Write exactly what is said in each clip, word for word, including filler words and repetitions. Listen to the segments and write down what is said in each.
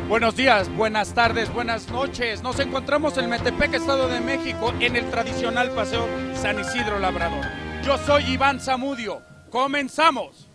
Buenos días, buenas tardes, buenas noches. Nos encontramos en Metepec, Estado de México, en el tradicional Paseo San Isidro Labrador. Yo soy Iván Zamudio. ¡Comenzamos!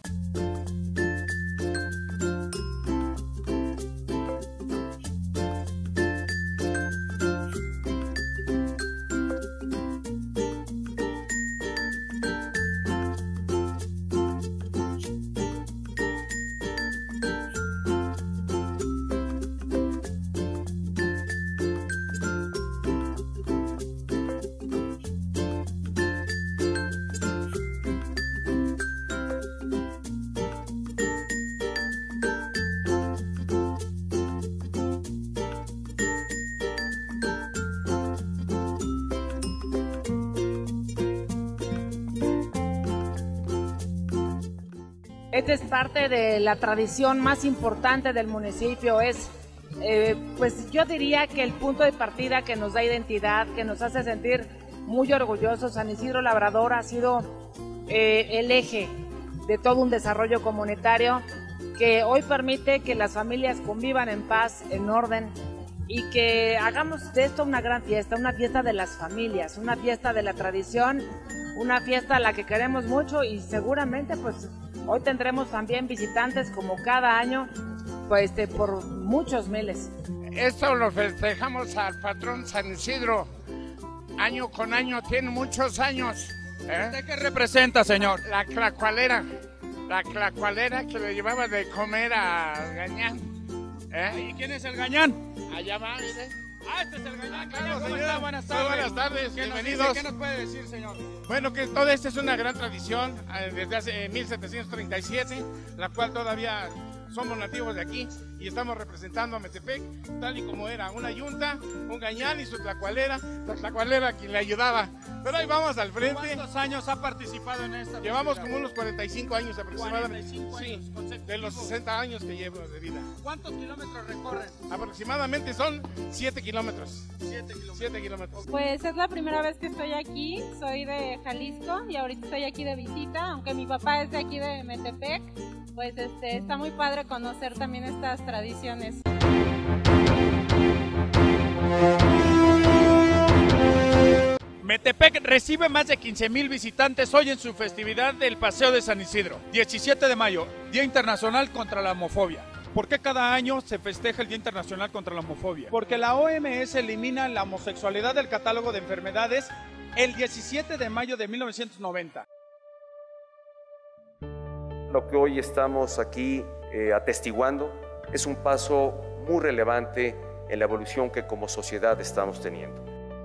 Esta es parte de la tradición más importante del municipio, es, eh, pues yo diría que el punto de partida que nos da identidad, que nos hace sentir muy orgullosos. San Isidro Labrador ha sido eh, el eje de todo un desarrollo comunitario que hoy permite que las familias convivan en paz, en orden, y que hagamos de esto una gran fiesta, una fiesta de las familias, una fiesta de la tradición, una fiesta a la que queremos mucho y seguramente pues hoy tendremos también visitantes como cada año, pues este, por muchos miles. Esto lo festejamos al patrón San Isidro, año con año, tiene muchos años. ¿eh? ¿Usted qué representa, señor? La clacualera, la clacualera que le llevaba de comer a Gañán. ¿eh? ¿Y quién es el Gañán? Allá va, mire. Ah, este es el Gañán. Claro, ¿Cómo señora. está? Buenas tardes. Muy buenas tardes, ¿Qué bienvenidos. Nos dice, ¿Qué nos puede decir, señor? Bueno, que todo esto es una gran tradición eh, desde hace mil setecientos treinta y siete, la cual todavía somos nativos de aquí y estamos representando a Metepec tal y como era, una yunta, un gañán y su tlacualera, la tlacualera quien le ayudaba. Pero ahí vamos al frente. ¿Cuántos años ha participado en esta? Llevamos como unos cuarenta y cinco años aproximadamente. cuarenta y cinco años sí, consecutivos. de los sesenta años que llevo de vida. ¿Cuántos kilómetros recorren? Aproximadamente son siete kilómetros. siete kilómetros. siete kilómetros. Pues es la primera vez que estoy aquí, soy de Jalisco y ahorita estoy aquí de visita, aunque mi papá es de aquí de Metepec, pues este, está muy padre conocer también estas tradiciones. Metepec recibe más de quince mil visitantes hoy en su festividad del Paseo de San Isidro. diecisiete de mayo, Día Internacional contra la Homofobia. ¿Por qué cada año se festeja el Día Internacional contra la Homofobia? Porque la O M S elimina la homosexualidad del catálogo de enfermedades el diecisiete de mayo de mil novecientos noventa. Lo que hoy estamos aquí eh, atestiguando es un paso muy relevante en la evolución que como sociedad estamos teniendo.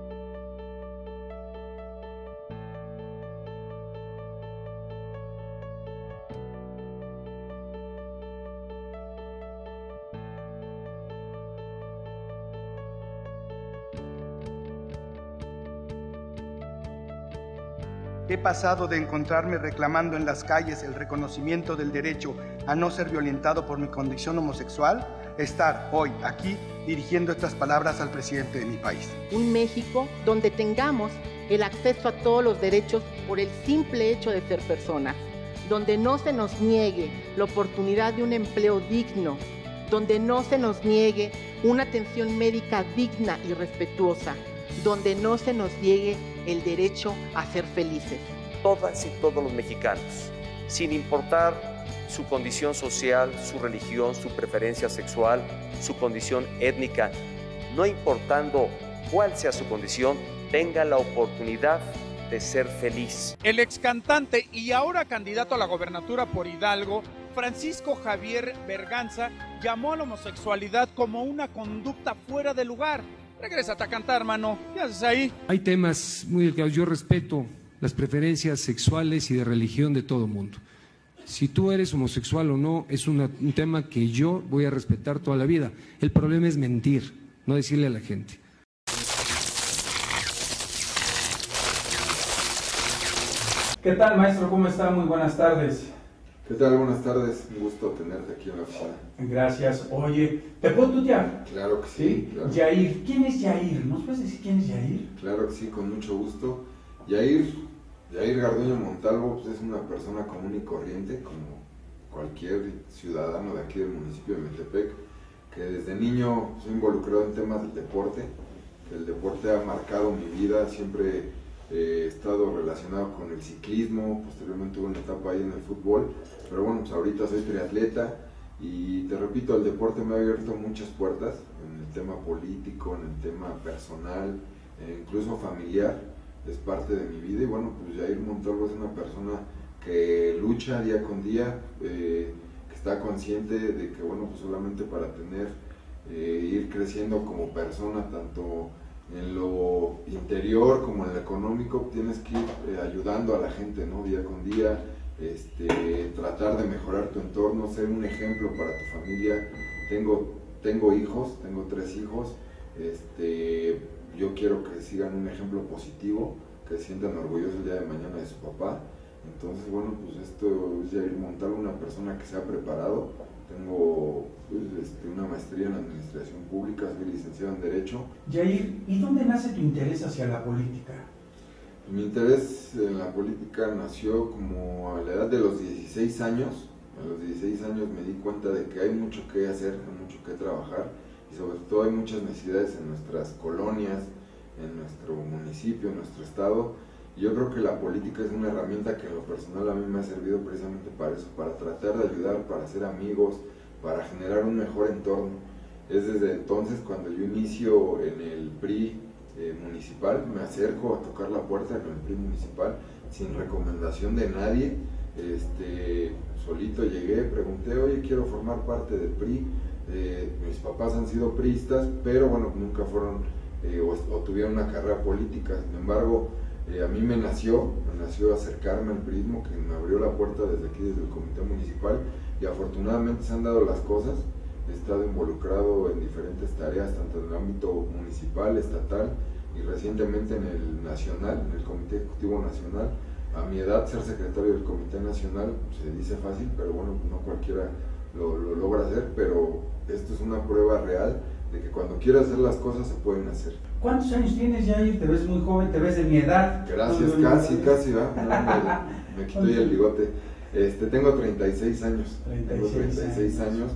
He pasado de encontrarme reclamando en las calles el reconocimiento del derecho a no ser violentado por mi condición homosexual, a estar hoy aquí dirigiendo estas palabras al presidente de mi país. Un México donde tengamos el acceso a todos los derechos por el simple hecho de ser personas, donde no se nos niegue la oportunidad de un empleo digno, donde no se nos niegue una atención médica digna y respetuosa, donde no se nos niegue el derecho a ser felices. Todas y todos los mexicanos, sin importar su condición social, su religión, su preferencia sexual, su condición étnica, no importando cuál sea su condición, tenga la oportunidad de ser feliz. El ex cantante y ahora candidato a la gobernatura por Hidalgo, Francisco Javier Berganza, llamó a la homosexualidad como una conducta fuera de lugar. Regrésate a cantar, mano. ¿Qué haces ahí? Hay temas muy delicados. Yo respeto las preferencias sexuales y de religión de todo mundo. Si tú eres homosexual o no, es una, un tema que yo voy a respetar toda la vida. El problema es mentir, no decirle a la gente. ¿Qué tal, maestro? ¿Cómo está? Muy buenas tardes. ¿Qué tal? Buenas tardes, un gusto tenerte aquí en la oficina. Gracias. Oye, ¿te puedo tutear? Claro que sí. ¿Sí? Claro. Yair, ¿quién es Yair? ¿Nos puedes decir quién es Yair? Claro que sí, con mucho gusto. Yair, Yair Garduño Montalvo pues, es una persona común y corriente, como cualquier ciudadano de aquí del municipio de Metepec, que desde niño soy involucrado en temas del deporte, que el deporte ha marcado mi vida, siempre eh, he estado relacionado con el ciclismo, posteriormente tuve una etapa ahí en el fútbol, pero bueno, pues ahorita soy triatleta y te repito, el deporte me ha abierto muchas puertas en el tema político, en el tema personal, eh, incluso familiar, es parte de mi vida y bueno, pues Jair Montalvo es una persona que lucha día con día, eh, que está consciente de que bueno, pues solamente para tener, eh, ir creciendo como persona, tanto en lo interior como en lo económico, tienes que ir eh, ayudando a la gente, ¿no? Día con día, este, tratar de mejorar tu entorno, ser un ejemplo para tu familia. Tengo, tengo hijos, tengo tres hijos, este, yo quiero que sigan un ejemplo positivo, que se sientan orgullosos el día de mañana de su papá. Entonces, bueno, pues esto es Jair Montalvo, una persona que se ha preparado. Tengo pues, este, una maestría en Administración Pública, soy licenciado en Derecho. Jair, ¿y dónde nace tu interés hacia la política? Mi interés en la política nació como a la edad de los dieciséis años. A los dieciséis años me di cuenta de que hay mucho que hacer, hay mucho que trabajar y sobre todo hay muchas necesidades en nuestras colonias, en nuestro municipio, en nuestro estado. Y yo creo que la política es una herramienta que en lo personal a mí me ha servido precisamente para eso, para tratar de ayudar, para hacer amigos, para generar un mejor entorno. Es desde entonces cuando yo inicio en el P R I eh, municipal, me acerco a tocar la puerta en el P R I municipal sin recomendación de nadie, este, solito llegué, pregunté, oye, quiero formar parte del P R I, eh, mis papás han sido priistas, pero bueno, nunca fueron eh, o, o tuvieron una carrera política, sin embargo, Eh, a mí me nació, me nació acercarme al prismo, que me abrió la puerta desde aquí, desde el comité municipal, y afortunadamente se han dado las cosas. He estado involucrado en diferentes tareas, tanto en el ámbito municipal, estatal y recientemente en el nacional, en el Comité Ejecutivo Nacional. A mi edad, ser secretario del Comité Nacional se dice fácil, pero bueno, no cualquiera lo, lo logra hacer, pero esto es una prueba real de que cuando quieras hacer las cosas se pueden hacer. ¿Cuántos años tienes, Jair? Te ves muy joven, te ves de mi edad. Gracias, casi, casi, ¿va? No, me, me quito ya el bigote. Este, tengo treinta y seis años. Tengo treinta y seis años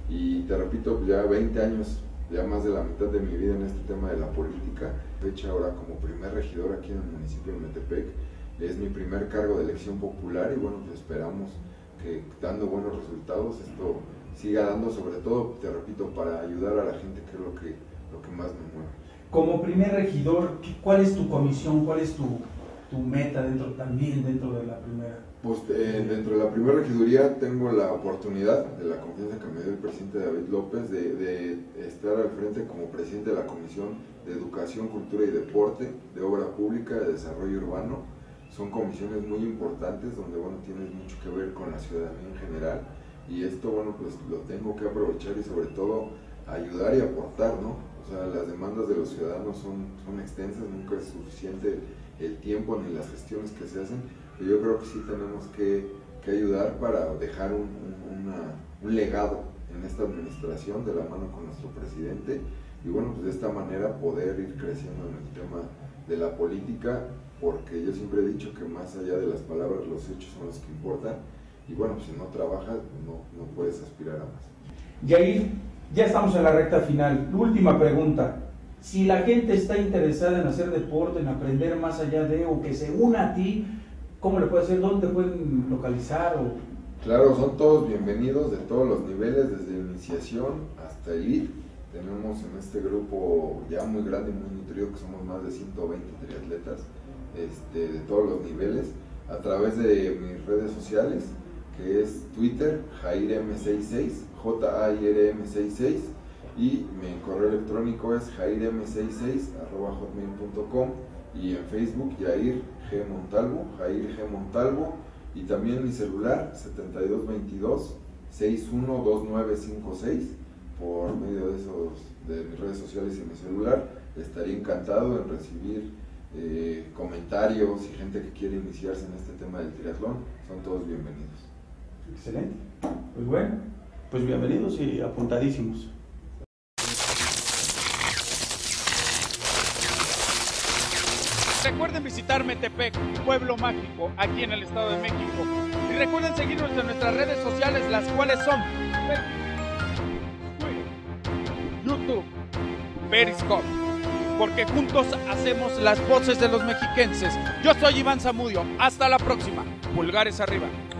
y te repito, ya veinte años, ya más de la mitad de mi vida en este tema de la política. Fecha ahora como primer regidor aquí en el municipio de Metepec. Es mi primer cargo de elección popular y bueno, pues esperamos que dando buenos resultados esto siga dando, sobre todo, te repito, para ayudar a la gente, que es lo que, lo que más me mueve. Como primer regidor, ¿cuál es tu comisión? ¿Cuál es tu, tu meta dentro también dentro de la primera? Pues eh, dentro de la primera regiduría tengo la oportunidad, de la confianza que me dio el presidente David López, de, de estar al frente como presidente de la Comisión de Educación, Cultura y Deporte, de Obra Pública, de Desarrollo Urbano. Son comisiones muy importantes donde, bueno, tienes mucho que ver con la ciudadanía en general. Y esto, bueno, pues lo tengo que aprovechar y sobre todo ayudar y aportar, ¿no? O sea, las demandas de los ciudadanos son, son extensas, nunca es suficiente el tiempo ni las gestiones que se hacen, pero yo creo que sí tenemos que, que ayudar para dejar un, un, una, un legado en esta administración de la mano con nuestro presidente y bueno, pues de esta manera poder ir creciendo en el tema de la política, porque yo siempre he dicho que más allá de las palabras, los hechos son los que importan. Y bueno, pues si no trabajas, no, no puedes aspirar a más. Jair, ya estamos en la recta final. Última pregunta. Si la gente está interesada en hacer deporte, en aprender más allá de, o que se una a ti, ¿cómo le puede hacer? ¿Dónde te pueden localizar? O... Claro, son todos bienvenidos de todos los niveles, desde iniciación hasta elite. Tenemos en este grupo ya muy grande y muy nutrido, que somos más de ciento veinte triatletas este, de todos los niveles, a través de mis redes sociales, que es Twitter, Jair M sesenta y seis, J A I R M sesenta y seis, y mi correo electrónico es jair m sesenta y seis arroba hotmail punto com, y en Facebook Jair G Montalvo, Jair G Montalvo, y también mi celular setenta y dos veintidós, sesenta y uno dos nueve cinco seis, por medio de esos, de mis redes sociales y mi celular. Estaría encantado en recibir eh, comentarios y gente que quiere iniciarse en este tema del triatlón, son todos bienvenidos. Excelente. Pues bueno, pues bienvenidos y apuntadísimos. Recuerden visitar Metepec, pueblo mágico, aquí en el Estado de México. Y recuerden seguirnos en nuestras redes sociales, las cuales son Facebook, Twitter, YouTube, Periscope, porque juntos hacemos las voces de los mexiquenses. Yo soy Iván Zamudio, hasta la próxima, pulgares arriba.